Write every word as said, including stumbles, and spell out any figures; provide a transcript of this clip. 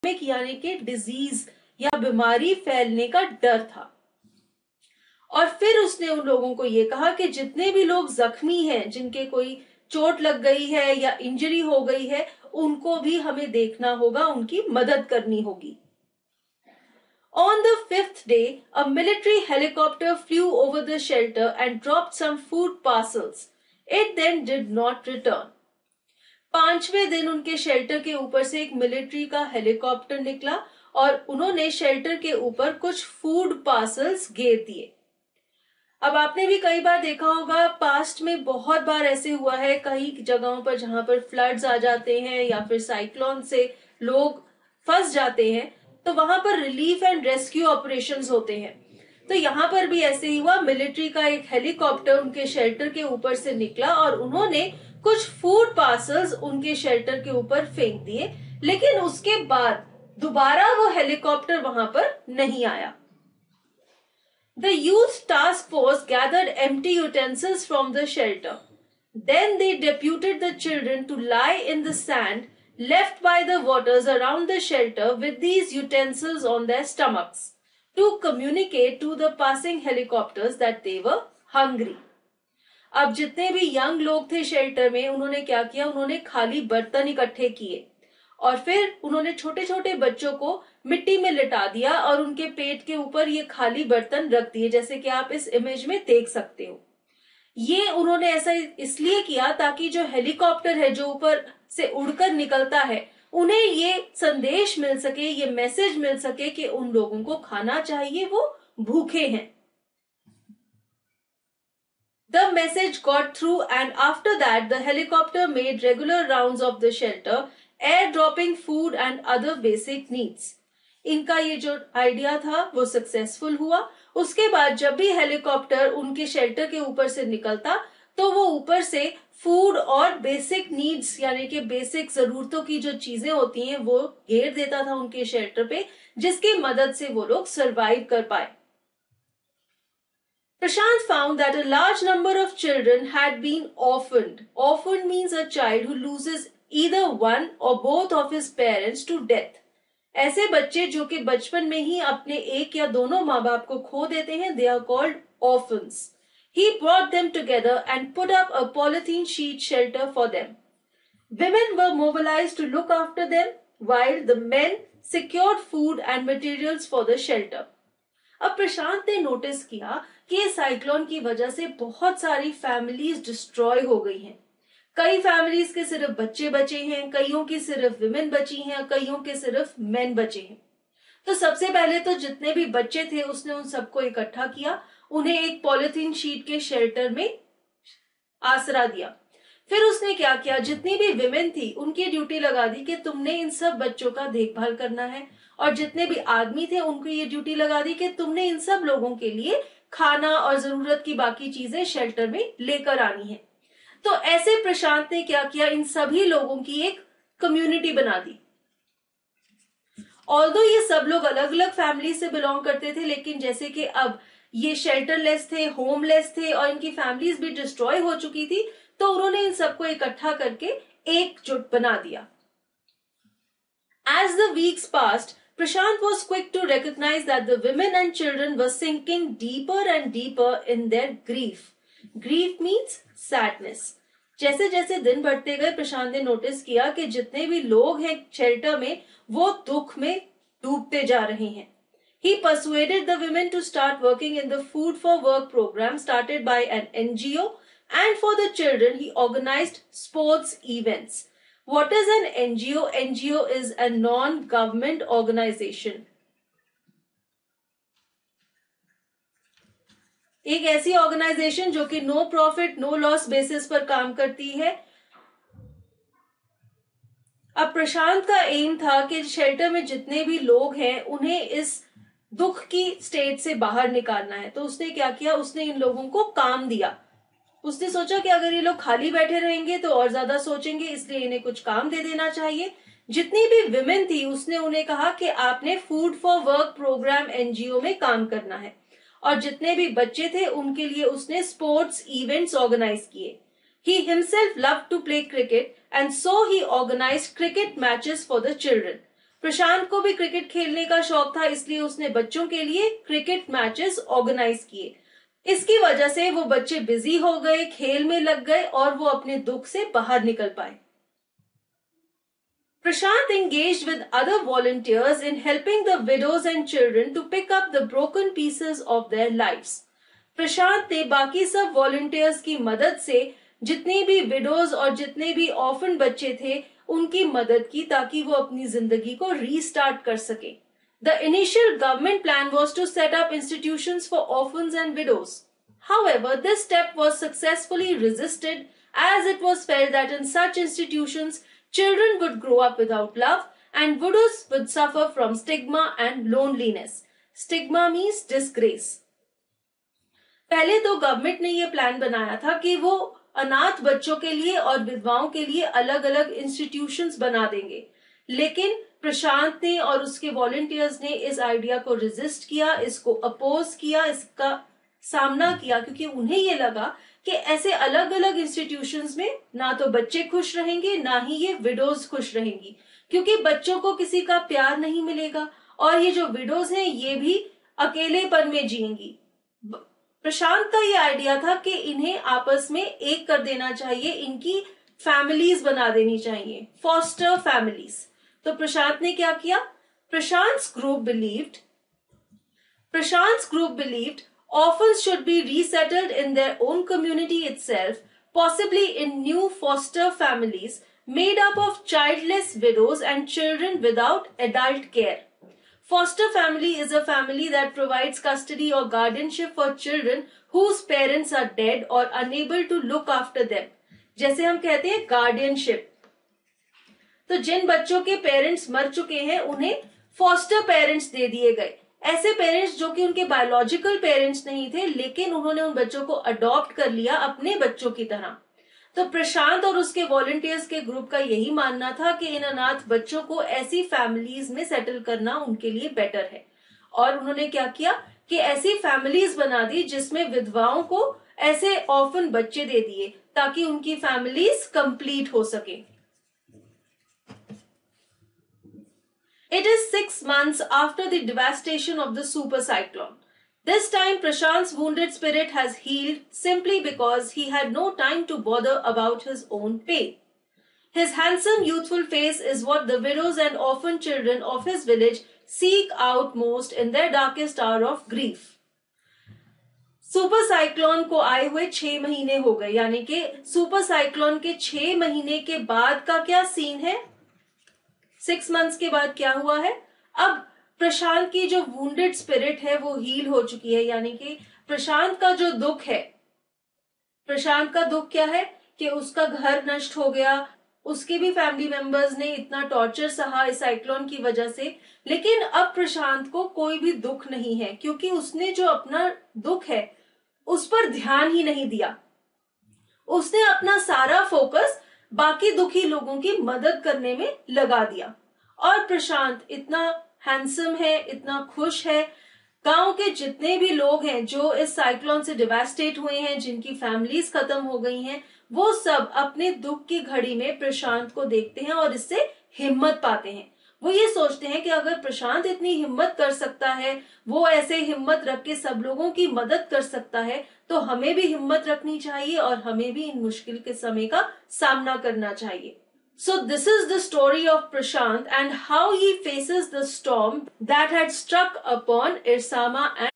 यानी कि डिजीज या बीमारी फैलने का डर था। और फिर उसने उन लोगों को ये कहा कि जितने भी लोग जख्मी हैं, जिनके कोई चोट लग गई है या इंजरी हो गई है, उनको भी हमें देखना होगा, उनकी मदद करनी होगी। On the fifth day, a military helicopter flew over the shelter and dropped some food parcels. It then did not return. पांचवें दिन उनके शेल्टर के ऊपर से एक मिलिट्री का हेलीकॉप्टर निकला और उन्होंने शेल्टर के ऊपर कुछ फूड पार्सल्स घेर दिए। अब आपने भी कई बार देखा होगा, पास्ट में बहुत बार ऐसे हुआ है कई जगहों पर जहां पर फ्लड्स आ जाते हैं या फिर साइक्लोन से लोग फंस जाते हैं, तो वहां पर रिलीफ एंड रेस्क्यू ऑपरेशंस होते हैं। तो यहाँ पर भी ऐसे ही हुआ, मिलिट्री का एक हेलीकॉप्टर उनके शेल्टर के ऊपर से निकला और उन्होंने कुछ फूड पार्सल्स उनके शेल्टर के ऊपर फेंक दिए, लेकिन उसके बाद दोबारा वो हेलीकॉप्टर वहां पर नहीं आया। The youth task force gathered empty utensils from the shelter. Then they deputed the children to lie in the sand left by the waters around the shelter with these utensils on their stomachs to communicate to the passing helicopters that they were hungry. अब जितने भी young लोग थे shelter में, उन्होंने क्या किया, उन्होंने खाली बर्तन इकट्ठे किए और फिर उन्होंने छोटे छोटे बच्चों को मिट्टी में लिटा दिया और उनके पेट के ऊपर ये खाली बर्तन रख दिए, जैसे कि आप इस इमेज में देख सकते हो। ये उन्होंने ऐसा इसलिए किया ताकि जो हेलीकॉप्टर है जो ऊपर से उड़कर निकलता है, उन्हें ये संदेश मिल सके, ये मैसेज मिल सके कि उन लोगों को खाना चाहिए, वो भूखे हैं। The message got through and after that the helicopter made regular rounds of the shelter, airdropping food and other basic needs. इनका ये जो आइडिया था वो सक्सेसफुल हुआ। उसके बाद जब भी हेलीकॉप्टर उनके शेल्टर के ऊपर से निकलता तो वो ऊपर से फूड और बेसिक नीड्स यानी कि बेसिक जरूरतों की जो चीजें होती हैं वो घेर देता था उनके शेल्टर पे, जिसकी मदद से वो लोग सरवाइव कर पाए। Prashant found that a large number of children had been orphaned. Orphaned means a child who loses either one or both of his parents to death. ऐसे बच्चे जो कि बचपन में ही अपने एक या दोनों माँ बाप को खो देते हैं, they are called orphans. He brought them together and put up a polythene sheet shelter for them. Women were mobilized to look after them while the men secured food and materials for the shelter. अब प्रशांत ने notice किया कि cyclone की वजह से बहुत सारी families destroy हो गई हैं। कई फैमिलीज के सिर्फ बच्चे बचे हैं, कईयों की सिर्फ विमेन बची हैं, कईयों के सिर्फ मेन बचे हैं। तो सबसे पहले तो जितने भी बच्चे थे उसने उन सबको इकट्ठा किया, उन्हें एक पॉलिथीन शीट के शेल्टर में आसरा दिया। फिर उसने क्या किया, जितनी भी विमेन थी उनकी ड्यूटी लगा दी कि तुमने इन सब बच्चों का देखभाल करना है, और जितने भी आदमी थे उनको ये ड्यूटी लगा दी कि तुमने इन सब लोगों के लिए खाना और जरूरत की बाकी चीजें शेल्टर में लेकर आनी है। तो ऐसे प्रशांत ने क्या किया, इन सभी लोगों की एक कम्युनिटी बना दी। ऑल्दो ये सब लोग अलग अलग फैमिली से बिलोंग करते थे, लेकिन जैसे कि अब ये शेल्टरलेस थे, होमलेस थे और इनकी फैमिलीज भी डिस्ट्रॉय हो चुकी थी, तो उन्होंने इन सबको इकट्ठा करके एकजुट बना दिया। As the weeks passed, Prashant was quick to recognize that the women and children were sinking deeper and deeper in their grief. Grief means sadness. जैसे जैसे दिन बढ़ते गए प्रशांत ने नोटिस किया कि जितने भी लोग हैं शेल्टर में वो दुख में डूबते जा रहे हैं। He persuaded the women to start working in the Food for Work program started by an N G O, and for the children he organized sports events. What is an N G O? N G O is a non-government organization. एक ऐसी organization जो कि no profit no loss basis पर काम करती है। अब प्रशांत का एम था कि शेल्टर में जितने भी लोग हैं उन्हें इस दुख की स्टेट से बाहर निकालना है। तो उसने क्या किया, उसने इन लोगों को काम दिया। उसने सोचा कि अगर ये लोग खाली बैठे रहेंगे तो और ज्यादा सोचेंगे, इसलिए इन्हें कुछ काम दे देना चाहिए। जितनी भी विमेन थी उसने उन्हें कहा कि आपने food for work program NGO में काम करना है, और जितने भी बच्चे थे उनके लिए उसने स्पोर्ट्स इवेंट्स ऑर्गेनाइज किए। He himself loved to play cricket and so he organized cricket matches for the children. Prashant को भी क्रिकेट खेलने का शौक था, इसलिए उसने बच्चों के लिए क्रिकेट मैचेस ऑर्गेनाइज किए। इसकी वजह से वो बच्चे बिजी हो गए, खेल में लग गए और वो अपने दुख से बाहर निकल पाए। Prashant engaged with other volunteers in helping the widows and children to pick up the broken pieces of their lives. प्रशांत ने बाकी सब volunteers की मदद से जितने भी widows और जितने भी orphan बच्चे थे उनकी मदद की ताकि वो अपनी जिंदगी को रीस्टार्ट कर सके। The initial government plan was to set up institutions for orphans and widows. However, this step was successfully resisted as it was felt that in such institutions children would grow up without love and widows would suffer from stigma and loneliness. Stigma means disgrace. पहले तो government ने ये plan बनाया था कि वो अनाथ बच्चों के लिए और विधवाओं के लिए अलग अलग इंस्टीट्यूशंस बना देंगे, लेकिन प्रशांत ने और उसके वॉलंटियर्स ने इस आइडिया को रेजिस्ट किया, इसको अपोज किया, इसका सामना किया, क्योंकि उन्हें ये लगा कि ऐसे अलग अलग इंस्टीट्यूशंस में ना तो बच्चे खुश रहेंगे ना ही ये विडोज खुश रहेंगी, क्योंकि बच्चों को किसी का प्यार नहीं मिलेगा और ये जो विडोज हैं ये भी अकेलेपन में जिएंगी। प्रशांत का ये आइडिया था कि इन्हें आपस में एक कर देना चाहिए, इनकी फैमिलीज बना देनी चाहिए, फॉस्टर फैमिलीज। तो प्रशांत ने क्या किया? Prashant group believed Prashant group believed orphans should be resettled in their own community itself, possibly in new foster families made up of childless widows and children without adult care. Foster family is a family that provides custody or guardianship for children whose parents are dead or unable to look after them. जैसे हम कहते हैं guardianship, तो जिन बच्चों के parents मर चुके हैं उन्हें फॉस्टर पेरेंट्स दे दिए गए। ऐसे पेरेंट्स जो कि उनके बायोलॉजिकल पेरेंट्स नहीं थे, लेकिन उन्होंने उन बच्चों को अडॉप्ट कर लिया अपने बच्चों की तरह। तो प्रशांत और उसके वॉलंटियर्स के ग्रुप का यही मानना था कि इन अनाथ बच्चों को ऐसी फैमिलीज में सेटल करना उनके लिए बेटर है। और उन्होंने क्या किया कि ऐसी फैमिलीज बना दी जिसमें विधवाओं को ऐसे ऑर्फन बच्चे दे दिए ताकि उनकी फैमिलीज कंप्लीट हो सके। It is six months after the devastation of the super cyclone. This time Prashant's wounded spirit has healed simply because he had no time to bother about his own pain. His handsome youthful face is what the widows and orphan children of his village seek out most in their darkest hour of grief. Super cyclone को आए हुए छह महीने हो गए, यानी कि super cyclone के छह महीने के बाद का क्या सीन है? सिक्स मंथ्स के बाद क्या हुआ है? अब प्रशांत की जो वुंडेड स्पिरिट है वो हील हो चुकी है, यानी कि प्रशांत का जो दुख है, प्रशांत का दुख क्या है कि उसका घर नष्ट हो गया, उसके भी फैमिली मेंबर्स ने इतना टॉर्चर सहा इस साइक्लोन की वजह से, लेकिन अब प्रशांत को कोई भी दुख नहीं है क्योंकि उसने जो अपना दुख है उस पर ध्यान ही नहीं दिया। उसने अपना सारा फोकस बाकी दुखी लोगों की मदद करने में लगा दिया। और प्रशांत इतना हैंडसम है, इतना खुश है। गांव के जितने भी लोग हैं जो इस साइक्लोन से डिवास्टेट हुए हैं, जिनकी फैमिलीज खत्म हो गई हैं, वो सब अपने दुख की घड़ी में प्रशांत को देखते हैं और इससे हिम्मत पाते हैं। वो ये सोचते हैं कि अगर प्रशांत इतनी हिम्मत कर सकता है, वो ऐसे हिम्मत रख के सब लोगों की मदद कर सकता है, तो हमें भी हिम्मत रखनी चाहिए और हमें भी इन मुश्किल के समय का सामना करना चाहिए। So this is the story of Prashant and how he faces the storm that had struck upon Irsama and